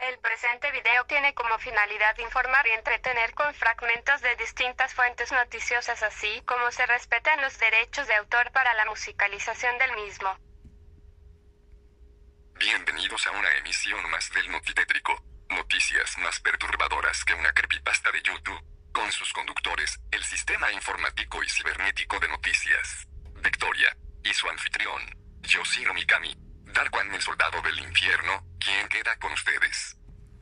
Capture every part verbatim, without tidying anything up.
El presente video tiene como finalidad informar y entretener con fragmentos de distintas fuentes noticiosas, así como se respetan los derechos de autor para la musicalización del mismo. Bienvenidos a una emisión más del Notitétrico. Noticias más perturbadoras que una creepypasta de YouTube. Con sus conductores, el sistema informático y cibernético de noticias, Victoria, y su anfitrión, Yoshiro Mikami, Dark One, el soldado del infierno, quien queda con ustedes.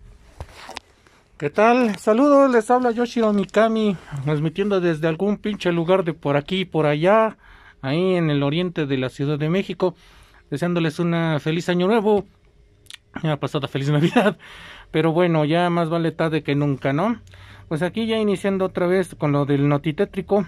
¿Qué tal? Saludos, les habla Yoshiro Mikami, transmitiendo desde algún pinche lugar de por aquí y por allá, ahí en el oriente de la Ciudad de México, deseándoles una feliz año nuevo, ya pasada feliz Navidad, pero bueno, ya más vale tarde que nunca, ¿no? Pues aquí ya iniciando otra vez con lo del Notitétrico,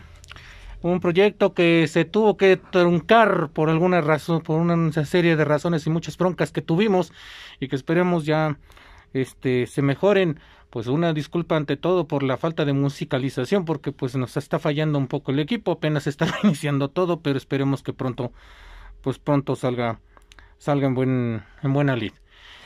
un proyecto que se tuvo que truncar por alguna razón, por una serie de razones y muchas broncas que tuvimos y que esperemos ya este se mejoren. Pues una disculpa ante todo por la falta de musicalización, porque pues nos está fallando un poco el equipo, apenas está iniciando todo, pero esperemos que pronto, pues pronto salga, salga en buen, en buena lid.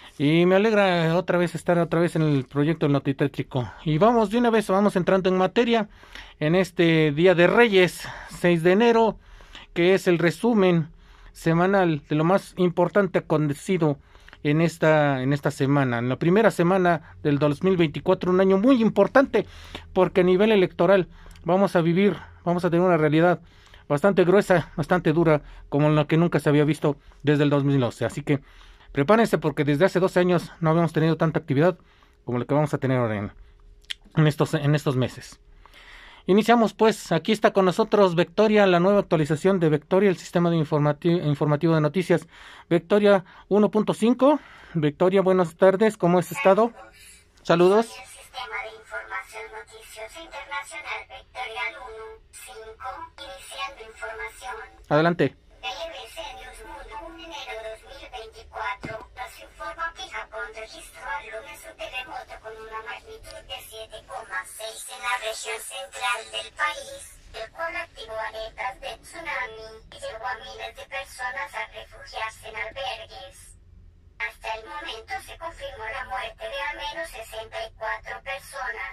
Y me alegra otra vez estar otra vez en el proyecto Notitétrico. Y vamos de una vez, vamos entrando en materia en este Día de Reyes, seis de enero, que es el resumen semanal de lo más importante acontecido en esta, en esta semana, en la primera semana del dos mil veinticuatro, un año muy importante, porque a nivel electoral vamos a vivir, vamos a tener una realidad bastante gruesa, bastante dura, como la que nunca se había visto desde el dos mil doce. Así que prepárense, porque desde hace doce años no habíamos tenido tanta actividad como la que vamos a tener ahora en, en, estos, en estos meses. Iniciamos pues, aquí está con nosotros Victoria, la nueva actualización de Victoria, el sistema de informativo, informativo de noticias, Victoria uno punto cinco. Victoria, buenas tardes, ¿cómo has estado? Saludos. Soy el sistema de información noticiosa internacional Victoria uno punto cinco, iniciando información. Adelante. B B C News Mundo, un enero dos mil veinticuatro, nos informa que Japón registró al lunes un terremoto con una magnitud de siete coma seis en la región central del país, el cual activó alertas de tsunami y llevó a miles de personas a refugiarse en albergues. Hasta el momento se confirmó la muerte de al menos sesenta y cuatro personas.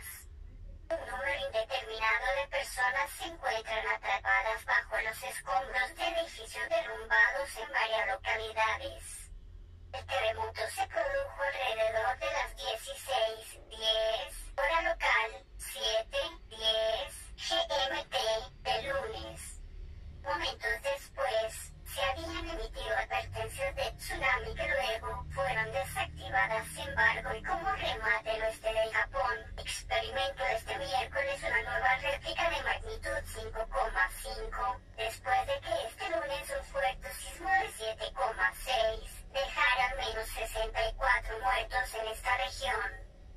Un número indeterminado de personas se encuentran atrapadas bajo los escombros de edificios derrumbados en varias localidades. El terremoto se produjo alrededor de las dieciséis diez, hora local, siete diez G M T, del lunes. Momentos después, se habían emitido advertencias de tsunami que luego fueron desactivadas. Sin embargo, y como remate, el oeste de Japón experimentó este miércoles una nueva réplica de magnitud cinco coma cinco, después de que este lunes un fuerte sismo de siete coma seis dejara al menos sesenta y cuatro muertos en esta región.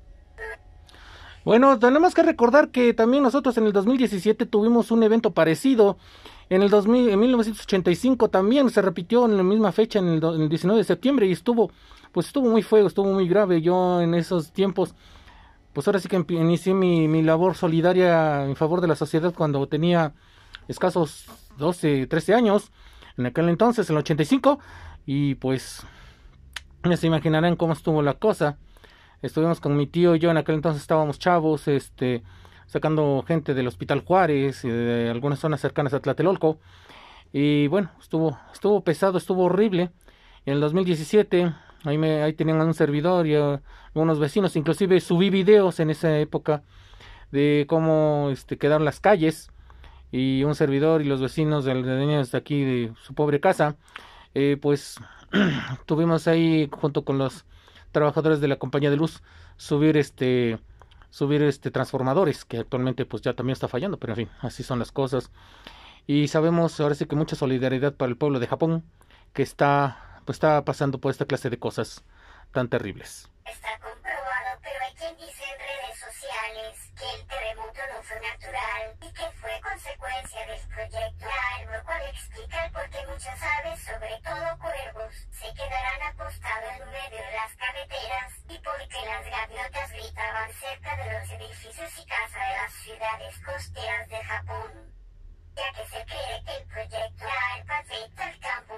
Bueno, tenemos que recordar que también nosotros en el dos mil diecisiete tuvimos un evento parecido. En el dos mil, en mil novecientos ochenta y cinco también se repitió en la misma fecha, en el, en el diecinueve de septiembre, y estuvo, pues estuvo muy feo, estuvo muy grave. Yo en esos tiempos, pues ahora sí que inicié mi, mi labor solidaria en favor de la sociedad cuando tenía escasos doce, trece años, en aquel entonces, en el ochenta y cinco, y pues ya se imaginarán cómo estuvo la cosa. Estuvimos con mi tío y yo, en aquel entonces estábamos chavos, este, sacando gente del Hospital Juárez y de algunas zonas cercanas a Tlatelolco. Y bueno, estuvo, estuvo pesado, estuvo horrible. En el dos mil diecisiete, ahí, me, ahí tenían un servidor y uh, unos vecinos, inclusive subí videos en esa época de cómo este, quedaron las calles. Y un servidor y los vecinos de, de niños de aquí, de su pobre casa, eh, pues tuvimos ahí junto con los trabajadores de la compañía de luz subir este subir este transformadores, que actualmente pues ya también está fallando, pero en fin, así son las cosas. Y sabemos ahora sí que mucha solidaridad para el pueblo de Japón, que está pues está pasando por esta clase de cosas tan terribles. Está comprobado, pero hay quien dice en redes sociales que el terremoto no fue natural y que fue consecuencia del proyecto, lo cual explica el por qué muchas aves, sobre todo cuervos, se quedarán acostados en medio de las carreteras y por qué las gaviotas gritaban cerca de los edificios y casas de las ciudades costeras de Japón, ya que se cree que el proyecto afecta al campo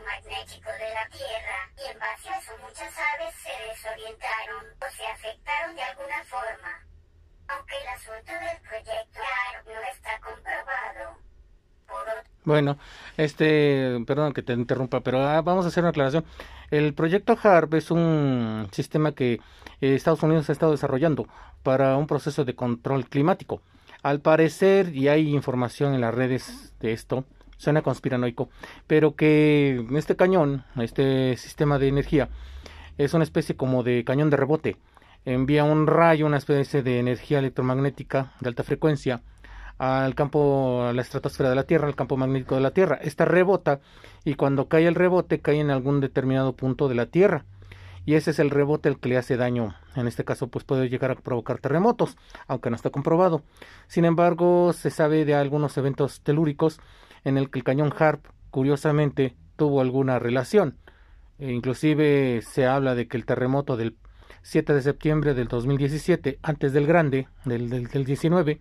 electromagnético de la Tierra, y en base a eso muchas aves se desorientaron o se afectaron de alguna forma. Aunque el asunto del proyecto HARP no está comprobado. Por otro... Bueno, este, perdón que te interrumpa, pero ah, vamos a hacer una aclaración. El proyecto HARP es un sistema que eh, Estados Unidos ha estado desarrollando para un proceso de control climático. Al parecer, y hay información en las redes de esto, suena conspiranoico, pero que este cañón, este sistema de energía, es una especie como de cañón de rebote. Envía un rayo, una especie de energía electromagnética de alta frecuencia al campo, a la estratosfera de la Tierra, al campo magnético de la Tierra. Esta rebota y cuando cae el rebote cae en algún determinado punto de la Tierra. Y ese es el rebote el que le hace daño. En este caso, pues puede llegar a provocar terremotos, aunque no está comprobado. Sin embargo, se sabe de algunos eventos telúricos en el que el cañón HARP, curiosamente, tuvo alguna relación. E inclusive se habla de que el terremoto del siete de septiembre del dos mil diecisiete, antes del grande, del, del, del diecinueve,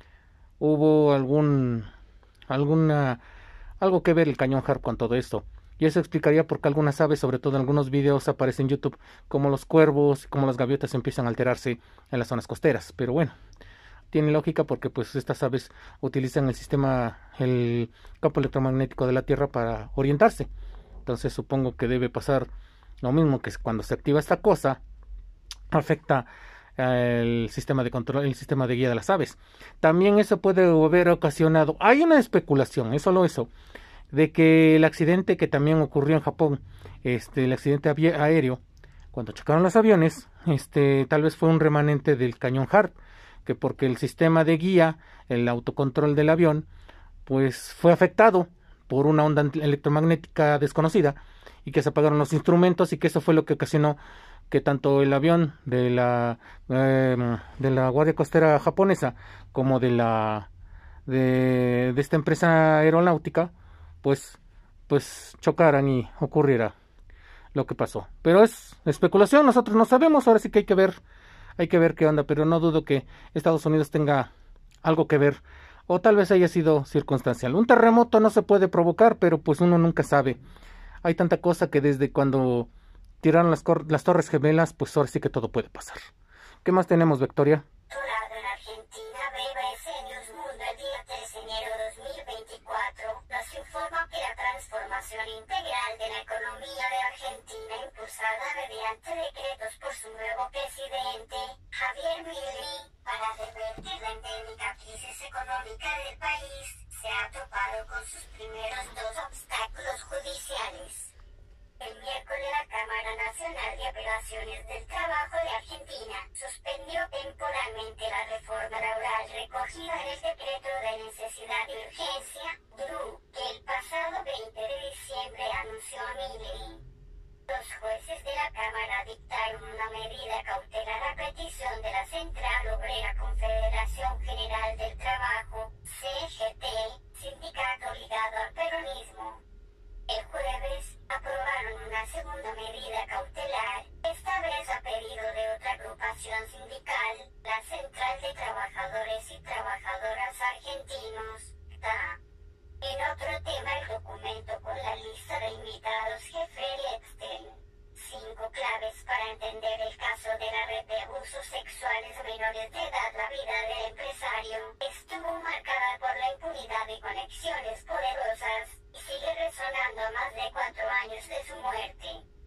hubo algún, alguna, algo que ver el cañón HARP con todo esto. Y eso explicaría por qué algunas aves, sobre todo en algunos videos, aparecen en YouTube, como los cuervos, como las gaviotas empiezan a alterarse en las zonas costeras. Pero bueno, tiene lógica porque pues estas aves utilizan el sistema, el campo electromagnético de la Tierra para orientarse. Entonces supongo que debe pasar lo mismo, que cuando se activa esta cosa, afecta el sistema de control, el sistema de guía de las aves. También eso puede haber ocasionado, hay una especulación, es solo eso, de que el accidente que también ocurrió en Japón, este, el accidente aéreo, cuando chocaron los aviones, este, tal vez fue un remanente del cañón HARP, que porque el sistema de guía, el autocontrol del avión, pues fue afectado por una onda electromagnética desconocida y que se apagaron los instrumentos y que eso fue lo que ocasionó que tanto el avión de la eh, de la Guardia Costera japonesa como de la de, de esta empresa aeronáutica pues pues chocaran y ocurriera lo que pasó. Pero es especulación, nosotros no sabemos, ahora sí que hay que ver hay que ver qué onda, pero no dudo que Estados Unidos tenga algo que ver, o tal vez haya sido circunstancial. Un terremoto no se puede provocar, pero pues uno nunca sabe. Hay tanta cosa que desde cuando tiraron las, las Torres Gemelas, pues ahora sí que todo puede pasar. ¿Qué más tenemos, Victoria? En Argentina, B B C News Mundo, el día tres de enero de dos mil veinticuatro, nos informa que la transformación integral de la economía de Argentina, impulsada mediante decretos por su nuevo presidente, Javier Milei, para revertir la endémica crisis económica del país, se ha topado con sus primeros dos obstáculos judiciales. El miércoles la Cámara Nacional de Apelaciones del Trabajo de Argentina suspendió temporalmente la reforma laboral recogida en el decreto de necesidad y urgencia, D R U, que el pasado veinte de diciembre anunció Milei. Los jueces de la Cámara dictaron una medida cautelar a petición de la Central Obrera Confederación General del Trabajo, C G T, sindicato ligado al peronismo. El jueves aprobaron una segunda medida cautelar, esta vez a pedido de otra agrupación sindical, la Central de Trabajadores y Trabajadoras Argentinos, C T A. En otro tema, el documento con la lista de invitados Jeffrey Epstein. Cinco claves para entender el caso de la red de abusos sexuales a menores de edad. La vida del empresario estuvo marcada por la impunidad y conexiones poderosas, y sigue resonando a más de cuatro años de su muerte.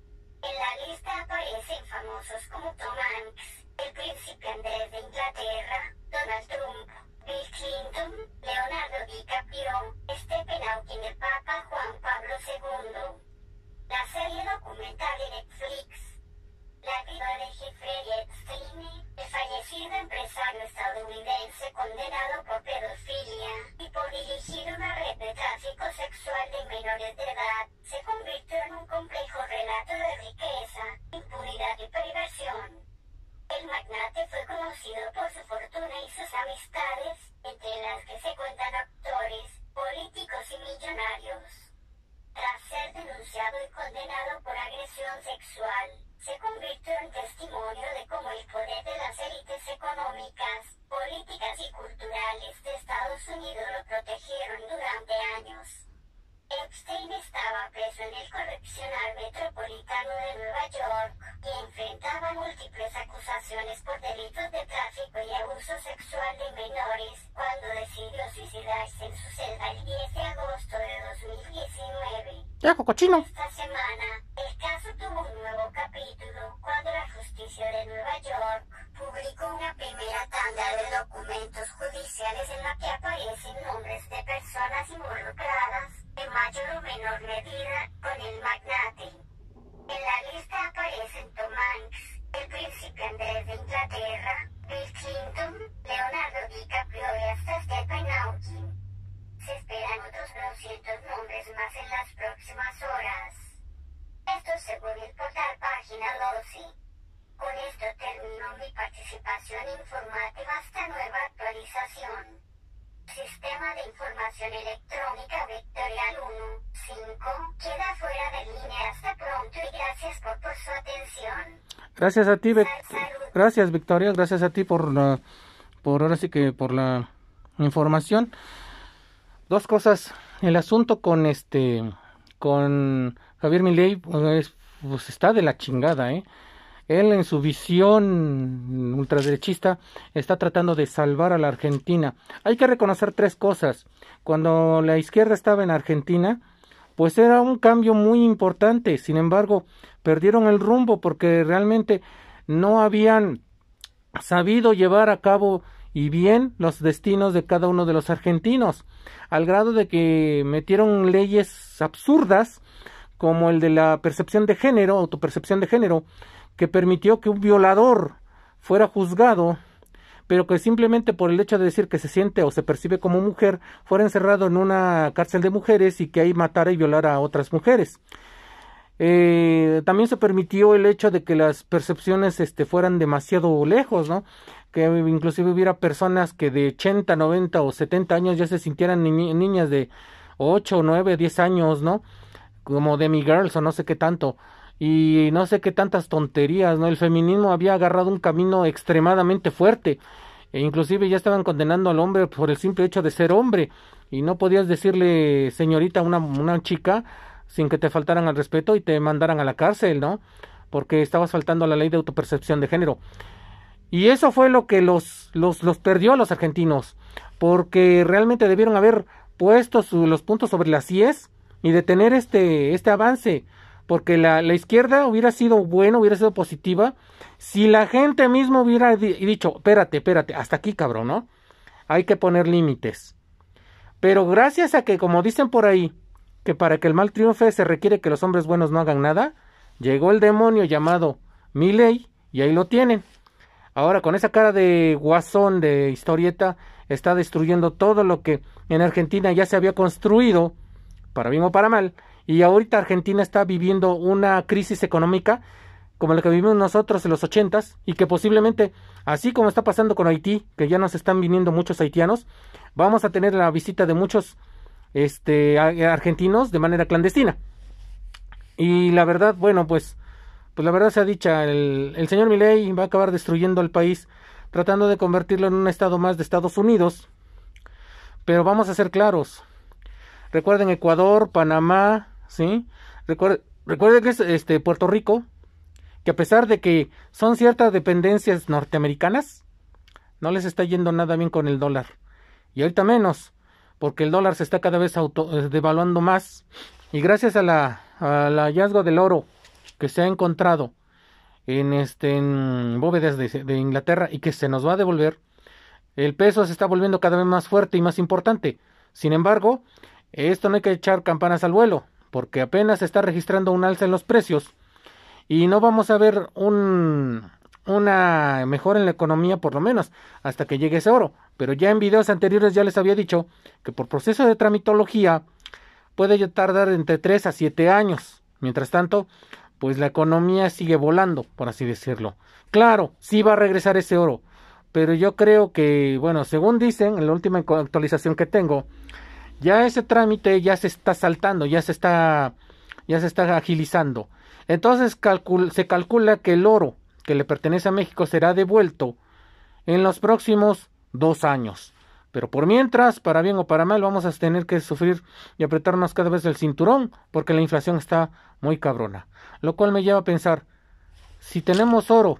En la lista aparecen famosos como Tom Hanks, el príncipe Andrés de Inglaterra, Donald Trump, Bill Clinton, Leonardo DiCaprio, Stephen Hawking, el Papa Juan Pablo segundo. La serie documental de Netflix, la vida de Jeffrey Epstein, el fallecido empresario estadounidense condenado por pedofilia y por dirigir una red de tráfico sexual de menores de edad, se convirtió en un complejo relato de riqueza, impunidad y perversión. El magnate fue conocido por su fortuna y sus amistades, entre las que se cuentan actores, políticos y millonarios. Tras ser denunciado y condenado por agresión sexual, se convirtió en testimonio de cómo el poder de las élites económicas, políticas y culturales de Estados Unidos lo protegieron durante años. Epstein estaba preso en el correccional acusaciones por delitos de tráfico y abuso sexual de menores, cuando decidió suicidarse en su celda el diez de agosto de dos mil diecinueve. ¡Ya, cochino! Esta semana, el caso tuvo un nuevo capítulo cuando la justicia de Nueva York publicó una primera tanda de documentos judiciales en la que aparecen nombres de personas involucradas, en mayor o menor medida, con el magnate. En la lista aparecen Tom Hanks, el príncipe Andrés de Inglaterra, Bill Clinton, Leonardo DiCaprio y hasta Stephen Hawking. Se esperan otros doscientos nombres más en las próximas horas. Esto según el portal Página doce. Con esto termino mi participación informativa hasta nueva actualización. Sistema de Información Electrónica Vectorial uno punto cinco queda fuera de línea. Hasta pronto y gracias por, por su atención. Gracias a ti, Vic- Salud. gracias Victoria, gracias a ti por la, por ahora sí que por la información. Dos cosas, el asunto con este, con Javier Milei, pues, pues está de la chingada, eh. Él en su visión ultraderechista está tratando de salvar a la Argentina. Hay que reconocer tres cosas. Cuando la izquierda estaba en Argentina, pues era un cambio muy importante. Sin embargo, perdieron el rumbo porque realmente no habían sabido llevar a cabo y bien los destinos de cada uno de los argentinos, al grado de que metieron leyes absurdas como el de la percepción de género, autopercepción de género, que permitió que un violador fuera juzgado, pero que simplemente por el hecho de decir que se siente o se percibe como mujer, fuera encerrado en una cárcel de mujeres y que ahí matara y violara a otras mujeres. Eh, también se permitió el hecho de que las percepciones este, fueran demasiado lejos, ¿no? Que inclusive hubiera personas que de ochenta, noventa o setenta años ya se sintieran ni niñas de ocho, nueve, diez años, ¿no? Como demigirls o no sé qué tanto. Y no sé qué tantas tonterías, ¿no? El feminismo había agarrado un camino extremadamente fuerte, e inclusive ya estaban condenando al hombre por el simple hecho de ser hombre, y no podías decirle señorita a una, una chica sin que te faltaran al respeto y te mandaran a la cárcel, ¿no? Porque estabas faltando a la ley de autopercepción de género. Y eso fue lo que los, los, los perdió a los argentinos, porque realmente debieron haber puesto su, los puntos sobre las íes y detener este, este avance, porque la, la izquierda hubiera sido buena, hubiera sido positiva, si la gente misma hubiera di dicho, espérate, espérate, hasta aquí, cabrón, ¿no? Hay que poner límites. Pero gracias a que, como dicen por ahí, que para que el mal triunfe se requiere que los hombres buenos no hagan nada, llegó el demonio llamado Milei, y ahí lo tienen. Ahora, con esa cara de guasón, de historieta, está destruyendo todo lo que en Argentina ya se había construido, para bien o para mal. Y ahorita Argentina está viviendo una crisis económica como la que vivimos nosotros en los ochentas, y que posiblemente, así como está pasando con Haití, que ya nos están viniendo muchos haitianos, vamos a tener la visita de muchos este, argentinos de manera clandestina. Y la verdad, bueno, pues, pues la verdad sea dicha, el, el señor Milei va a acabar destruyendo al país, tratando de convertirlo en un estado más de Estados Unidos. Pero vamos a ser claros. Recuerden Ecuador, Panamá, ¿sí? Recuerden, recuerden que es este, Puerto Rico, que a pesar de que son ciertas dependencias norteamericanas, no les está yendo nada bien con el dólar. Y ahorita menos, porque el dólar se está cada vez auto, eh, devaluando más. Y gracias a la, al hallazgo del oro que se ha encontrado en, este, en bóvedas de, de Inglaterra y que se nos va a devolver, el peso se está volviendo cada vez más fuerte y más importante. Sin embargo, esto no hay que echar campanas al vuelo, porque apenas se está registrando un alza en los precios y no vamos a ver un, una mejora en la economía, por lo menos hasta que llegue ese oro. Pero ya en videos anteriores ya les había dicho que por proceso de tramitología puede tardar entre tres a siete años. Mientras tanto, pues la economía sigue volando, por así decirlo. Claro, sí va a regresar ese oro, pero yo creo que, bueno, según dicen, en la última actualización que tengo, ya ese trámite ya se está saltando, ya se está, ya se está agilizando. Entonces calcul se calcula que el oro que le pertenece a México será devuelto en los próximos dos años. Pero por mientras, para bien o para mal, vamos a tener que sufrir y apretarnos cada vez el cinturón, porque la inflación está muy cabrona. Lo cual me lleva a pensar, si tenemos oro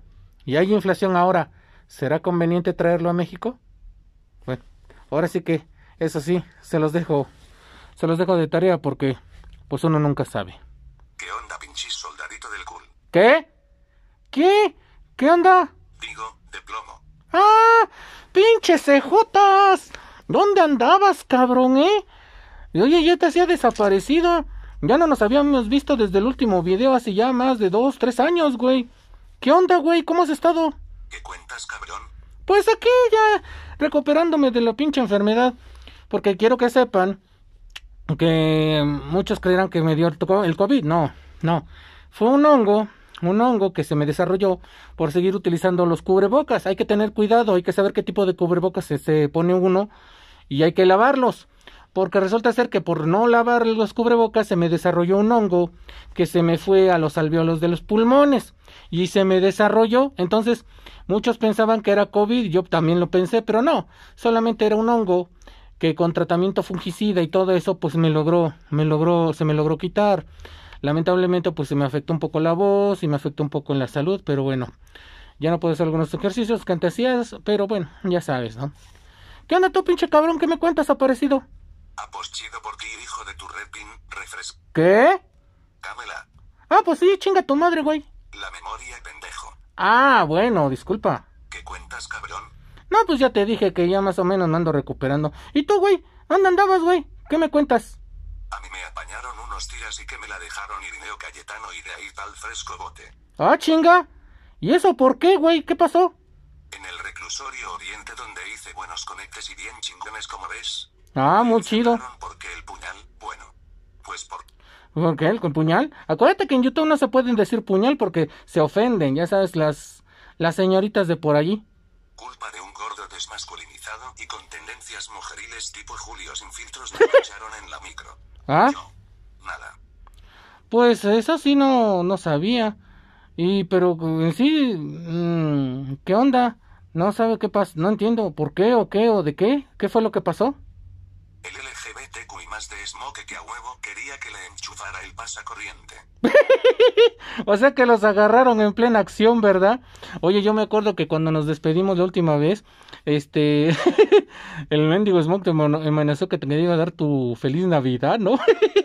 y hay inflación ahora, ¿será conveniente traerlo a México? Bueno, ahora sí que, eso sí, se los dejo, se los dejo de tarea porque, pues uno nunca sabe. ¿Qué onda, pinchis soldadito del cool? ¿Qué? ¿Qué? ¿Qué onda? Digo, de plomo. ¡Ah! ¡Pinches cejotas! ¿Dónde andabas, cabrón, eh? Oye, ya te hacía desaparecido. Ya no nos habíamos visto desde el último video hace ya más de dos, tres años, güey. ¿Qué onda, güey? ¿Cómo has estado? ¿Qué cuentas, cabrón? Pues aquí ya, recuperándome de la pinche enfermedad. Porque quiero que sepan que muchos creerán que me dio el COVID. No, no. Fue un hongo, un hongo que se me desarrolló por seguir utilizando los cubrebocas. Hay que tener cuidado, hay que saber qué tipo de cubrebocas se, se pone uno y hay que lavarlos. Porque resulta ser que por no lavar los cubrebocas se me desarrolló un hongo que se me fue a los alvéolos de los pulmones y se me desarrolló. Entonces muchos pensaban que era COVID, yo también lo pensé, pero no, solamente era un hongo que con tratamiento fungicida y todo eso pues me logró, me logró, se me logró quitar. Lamentablemente pues se me afectó un poco la voz y me afectó un poco en la salud, pero bueno, ya no puedo hacer algunos ejercicios que antes hacías, pero bueno, ya sabes, ¿no? ¿Qué onda tú, pinche cabrón? ¿Qué me cuentas, aparecido? Ah, pues chido por ti, hijo de tu repin, refresca. ¿Qué? Cámela. Ah, pues sí, chinga tu madre, güey. La memoria, pendejo. Ah, bueno, disculpa. ¿Qué cuentas, cabrón? No, pues ya te dije que ya más o menos me ando recuperando. ¿Y tú, güey? ¿Dónde andabas, güey? ¿Qué me cuentas? A mí me apañaron unos tiras y que me la dejaron Irineo Cayetano y de ahí tal fresco bote. Ah, chinga. ¿Y eso por qué, güey? ¿Qué pasó? En el reclusorio Oriente donde hice buenos conectes y bien chingones, como ves. Ah, muy chido. ¿Por qué el puñal? Bueno, pues por... ¿Por qué? ¿Con puñal? Acuérdate que en YouTube no se pueden decir puñal porque se ofenden, ya sabes, las, las señoritas de por allí. Culpa de un gordo desmasculinizado y con tendencias mujeriles tipo Julio sin filtros me echaron en la micro. ¿Ah? Yo, nada. Pues eso sí no, no sabía. Y, pero en sí, mmm, ¿qué onda? No sabe qué pasó, no entiendo por qué o qué o de qué. ¿Qué fue lo que pasó? El L G B T Q y más de Smoke que a huevo quería que le enchufara el pasacorriente. O sea que los agarraron en plena acción, ¿verdad? Oye, yo me acuerdo que cuando nos despedimos la última vez, este, el mendigo Smoke te amenazó que te iba a dar tu feliz Navidad, ¿no?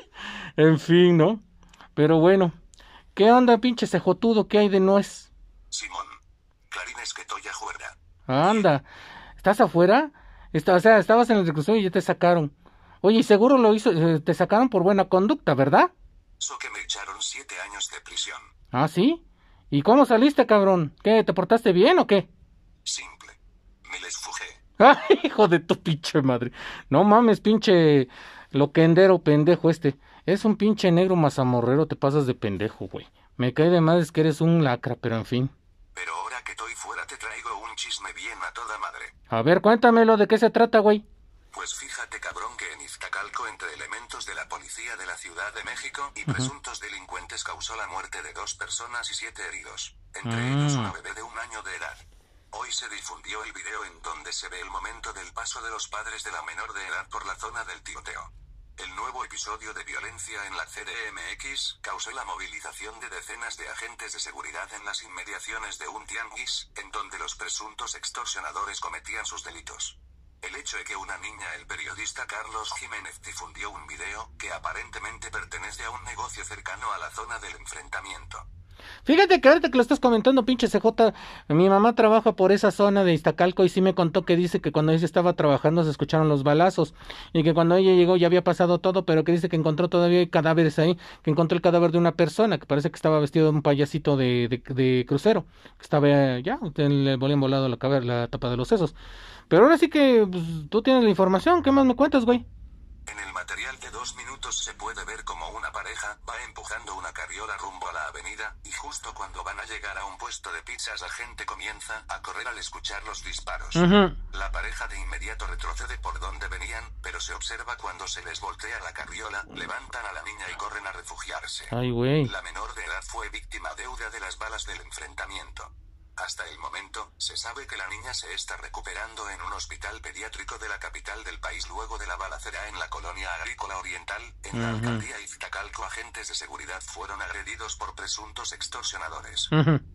En fin, ¿no? Pero bueno, ¿qué onda, pinche cejotudo? ¿Qué hay de nuez? Simón, clarines que toya juerga. Anda, ¿estás afuera? Está, o sea, estabas en el reclusorio y ya te sacaron. Oye, seguro lo hizo, te sacaron por buena conducta, ¿verdad? So que me echaron siete años de prisión. ¿Ah, sí? ¿Y cómo saliste, cabrón? ¿Qué, te portaste bien o qué? Simple. Me les fujé. ¡Ay, hijo de tu pinche madre! No mames, pinche loquendero pendejo este. Es un pinche negro mazamorrero, te pasas de pendejo, güey. Me cae de madres que eres un lacra, pero en fin. Pero ahora que estoy fuera te traigo un chisme bien a toda madre. A ver, cuéntamelo, ¿de qué se trata, güey? Pues fíjate, cabrón, que en Iztacalco, entre elementos de la policía de la Ciudad de México y presuntos uh-huh. delincuentes, causó la muerte de dos personas y siete heridos, entre uh-huh. ellos una bebé de un año de edad. Hoy se difundió el video en donde se ve el momento del paso de los padres de la menor de edad por la zona del tiroteo. El nuevo episodio de violencia en la C D M X causó la movilización de decenas de agentes de seguridad en las inmediaciones de un tianguis, en donde los presuntos extorsionadores cometían sus delitos. El hecho de que una niña, el periodista Carlos Jiménez, difundió un video que aparentemente pertenece a un negocio cercano a la zona del enfrentamiento. Fíjate que ahorita que lo estás comentando, pinche C J, mi mamá trabaja por esa zona de Iztacalco y sí me contó que dice que cuando ella estaba trabajando se escucharon los balazos y que cuando ella llegó ya había pasado todo, pero que dice que encontró todavía cadáveres ahí, que encontró el cadáver de una persona que parece que estaba vestido de un payasito de, de, de crucero, que estaba ya, le habían volado la, cabeza, la tapa de los sesos. Pero ahora sí que pues, tú tienes la información, ¿qué más me cuentas, güey? En el material de dos minutos se puede ver como una pareja va empujando una carriola rumbo a la avenida, y justo cuando van a llegar a un puesto de pizzas la gente comienza a correr al escuchar los disparos. Uh-huh. La pareja de inmediato retrocede por donde venían, pero se observa cuando se les voltea la carriola, levantan a la niña y corren a refugiarse. Ay, güey. La menor de edad fue víctima deuda de las balas del enfrentamiento. Hasta el momento, se sabe que la niña se está recuperando en un hospital pediátrico de la capital del país luego de la balacera en la colonia agrícola oriental. En uh-huh. la alcaldía Iztacalco, agentes de seguridad fueron agredidos por presuntos extorsionadores. Uh-huh.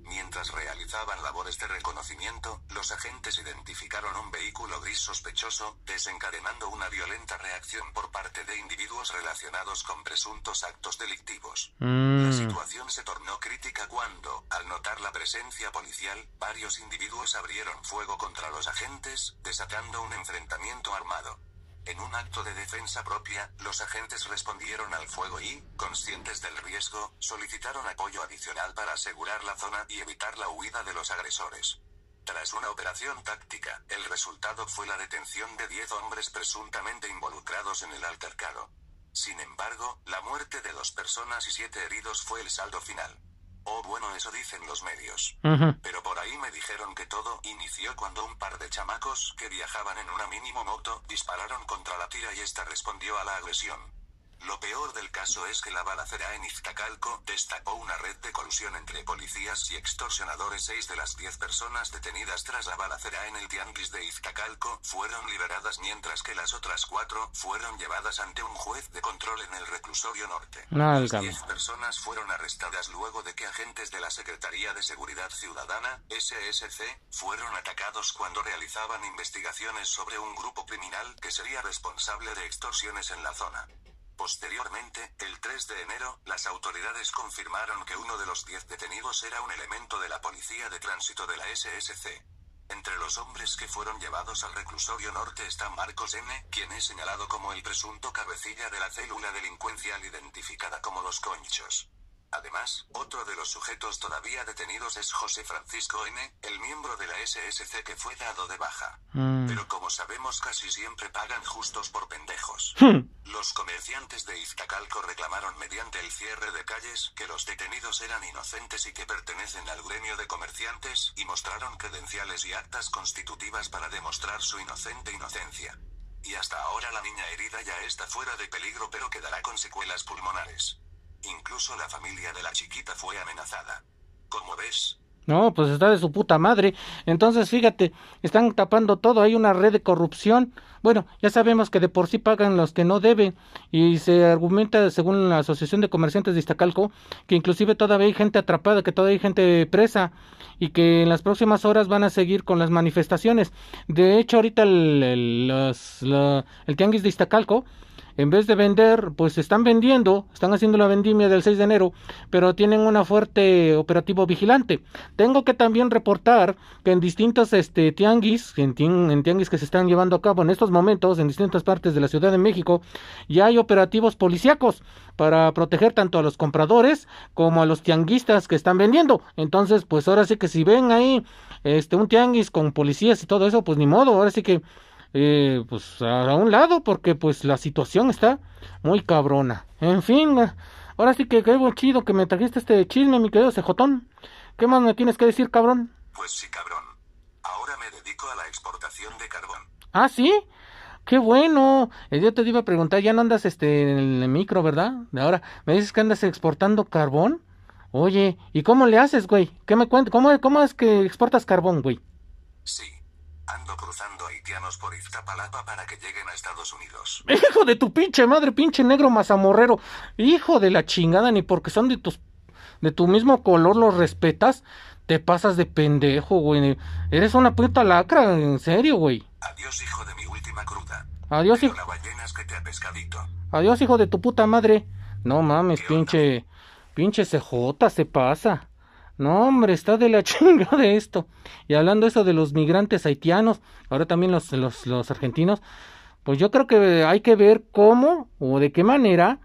Mientras realizaban labores de reconocimiento, los agentes identificaron un vehículo gris sospechoso, desencadenando una violenta reacción por parte de individuos relacionados con presuntos actos delictivos. Mm. La situación se tornó crítica cuando, al notar la presencia policial, varios individuos abrieron fuego contra los agentes, desatando un enfrentamiento armado. En un acto de defensa propia, los agentes respondieron al fuego y, conscientes del riesgo, solicitaron apoyo adicional para asegurar la zona y evitar la huida de los agresores. Tras una operación táctica, el resultado fue la detención de diez hombres presuntamente involucrados en el altercado. Sin embargo, la muerte de dos personas y siete heridos fue el saldo final. Oh, bueno, eso dicen los medios. Uh-huh. Pero por ahí me dijeron que todo inició cuando un par de chamacos, que viajaban en una mínimo moto, dispararon contra la tira y esta respondió a la agresión. Lo peor del caso es que la balacera en Iztacalco destapó una red de colusión entre policías y extorsionadores. Seis de las diez personas detenidas tras la balacera en el tianguis de Iztacalco fueron liberadas, mientras que las otras cuatro fueron llevadas ante un juez de control en el reclusorio norte. Válgame. Las diez personas fueron arrestadas luego de que agentes de la Secretaría de Seguridad Ciudadana, S S C, fueron atacados cuando realizaban investigaciones sobre un grupo criminal que sería responsable de extorsiones en la zona. Posteriormente, el tres de enero, las autoridades confirmaron que uno de los diez detenidos era un elemento de la Policía de Tránsito de la S S C. Entre los hombres que fueron llevados al reclusorio norte está Marcos N., quien es señalado como el presunto cabecilla de la célula delincuencial identificada como Los Conchos. Además, otro de los sujetos todavía detenidos es José Francisco N., el miembro de la S S C que fue dado de baja. Mm. Pero como sabemos, casi siempre pagan justos por pendejos. Hmm. Los comerciantes de Iztacalco reclamaron mediante el cierre de calles que los detenidos eran inocentes y que pertenecen al gremio de comerciantes, y mostraron credenciales y actas constitutivas para demostrar su inocente inocencia. Y hasta ahora la niña herida ya está fuera de peligro, pero quedará con secuelas pulmonares. Incluso la familia de la chiquita fue amenazada. ¿Cómo ves? No, pues está de su puta madre. Entonces, fíjate, están tapando todo, hay una red de corrupción. Bueno, ya sabemos que de por sí pagan los que no deben, y se argumenta, según la Asociación de Comerciantes de Iztacalco, que inclusive todavía hay gente atrapada, que todavía hay gente presa, y que en las próximas horas van a seguir con las manifestaciones. De hecho, ahorita el, el, los, la, el tianguis de Iztacalco, en vez de vender, pues están vendiendo, están haciendo la vendimia del seis de enero, pero tienen una fuerte operativo vigilante. Tengo que también reportar que en distintos este, tianguis, en, en tianguis que se están llevando a cabo en estos momentos, en distintas partes de la Ciudad de México, ya hay operativos policíacos para proteger tanto a los compradores como a los tianguistas que están vendiendo. Entonces, pues ahora sí que si ven ahí este un tianguis con policías y todo eso, pues ni modo, ahora sí que Eh, pues a un lado, porque pues la situación está muy cabrona. En fin, ahora sí que qué chido que me trajiste este chisme, mi querido Cejotón. ¿Qué más me tienes que decir, cabrón? Pues sí, cabrón. Ahora me dedico a la exportación de carbón. ¿Ah, sí? ¡Qué bueno! Eh, Yo te iba a preguntar, ya no andas este en el micro, ¿verdad? De ahora, ¿me dices que andas exportando carbón? Oye, ¿y cómo le haces, güey? ¿Qué me cuentas? ¿Cómo, cómo es que exportas carbón, güey? Sí. Ando cruzando haitianos por Iztapalapa para que lleguen a Estados Unidos. Hijo de tu pinche madre, pinche negro mazamorrero. Hijo de la chingada, ni porque son de tus de tu mismo color los respetas. Te pasas de pendejo, güey. Eres una puta lacra, en serio, güey. Adiós, hijo de mi última cruda. Adiós, hijo. La ballena es que te ha pescadito. Adiós, hijo de tu puta madre. No mames, pinche pinche C J se pasa. No, hombre, está de la chinga de esto. Y hablando eso de los migrantes haitianos, ahora también los, los, los argentinos, pues yo creo que hay que ver cómo o de qué manera,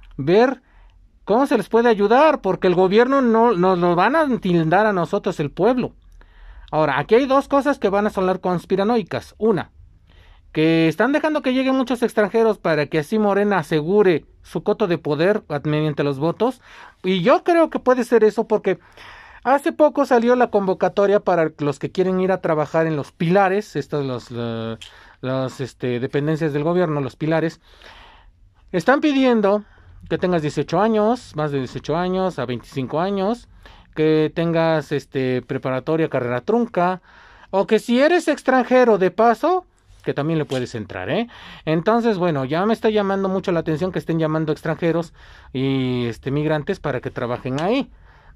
ver cómo se les puede ayudar, porque el gobierno no nos lo van a tildar a nosotros, el pueblo. Ahora, aquí hay dos cosas que van a sonar conspiranoicas. Una, que están dejando que lleguen muchos extranjeros para que así Morena asegure su coto de poder mediante los votos. Y yo creo que puede ser eso porque hace poco salió la convocatoria para los que quieren ir a trabajar en los pilares, estos los, los, los este, dependencias del gobierno, los pilares. Están pidiendo que tengas dieciocho años, más de dieciocho años, a veinticinco años, que tengas este preparatoria, carrera trunca, o que si eres extranjero de paso, que también le puedes entrar, ¿eh? Entonces, bueno, ya me está llamando mucho la atención que estén llamando extranjeros y este migrantes para que trabajen ahí.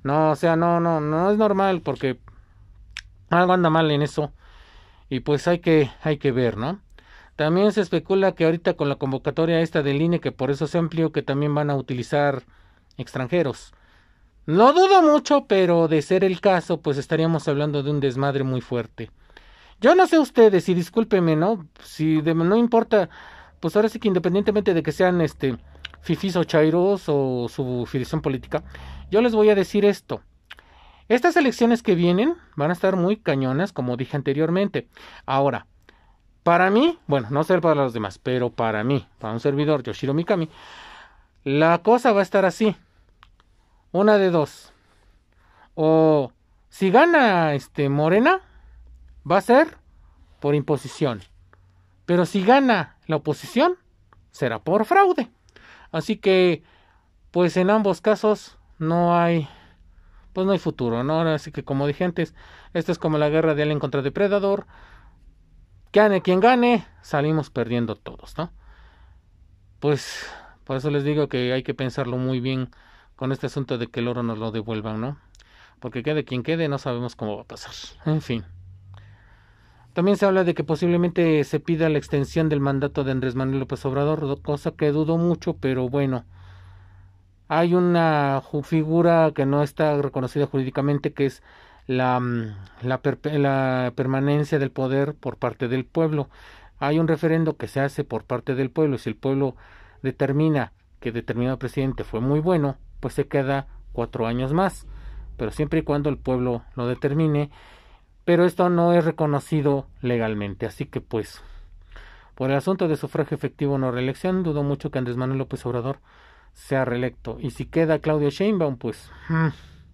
No, o sea, no, no, no es normal porque algo anda mal en eso. Y pues hay que, hay que ver, ¿no? También se especula que ahorita con la convocatoria esta del I N E, que por eso se amplió, que también van a utilizar extranjeros. No dudo mucho, pero de ser el caso, pues estaríamos hablando de un desmadre muy fuerte. Yo no sé ustedes, y discúlpenme, ¿no? Si de, no importa, pues ahora sí que independientemente de que sean este fifís o chairos o su filiación política, yo les voy a decir esto. Estas elecciones que vienen van a estar muy cañonas, como dije anteriormente. Ahora, para mí, bueno, no sé para los demás, pero para mí, para un servidor, Yoshiro Mikami, la cosa va a estar así. Una de dos. O si gana este Morena, va a ser por imposición. Pero si gana la oposición, será por fraude. Así que, pues en ambos casos no hay, pues no hay futuro, ¿no? Así que como dije antes, esto es como la guerra de Alien contra Depredador. Gane quien gane, salimos perdiendo todos, ¿no? Pues por eso les digo que hay que pensarlo muy bien con este asunto de que el oro nos lo devuelvan, ¿no? Porque quede quien quede, no sabemos cómo va a pasar. En fin. También se habla de que posiblemente se pida la extensión del mandato de Andrés Manuel López Obrador, cosa que dudo mucho, pero bueno. Hay una figura que no está reconocida jurídicamente, que es la, la, la permanencia del poder por parte del pueblo. Hay un referendo que se hace por parte del pueblo, y si el pueblo determina que determinado presidente fue muy bueno, pues se queda cuatro años más, pero siempre y cuando el pueblo lo determine. Pero esto no es reconocido legalmente, así que pues, por el asunto de sufragio efectivo o no reelección, dudo mucho que Andrés Manuel López Obrador sea reelecto. Y si queda Claudia Sheinbaum, pues, hmm,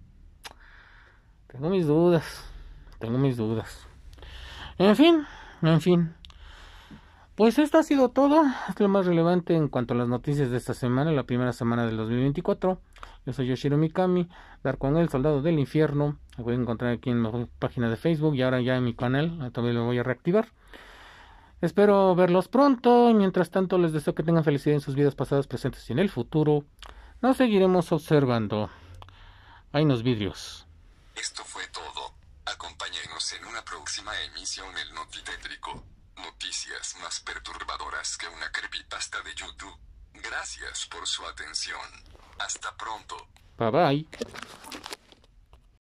tengo mis dudas, tengo mis dudas. En fin, en fin. Pues esto ha sido todo, es lo más relevante en cuanto a las noticias de esta semana, la primera semana del dos mil veinticuatro. Yo soy Yoshiro Mikami, Dar con el Soldado del Infierno. Me voy a encontrar aquí en mi página de Facebook y ahora ya en mi canal, también lo voy a reactivar. Espero verlos pronto y mientras tanto les deseo que tengan felicidad en sus vidas pasadas, presentes y en el futuro. Nos seguiremos observando. Hay unos vidrios. Esto fue todo. Acompáñenos en una próxima emisión El Notitétrico. Noticias más perturbadoras que una creepypasta de YouTube. Gracias por su atención. Hasta pronto. Bye bye.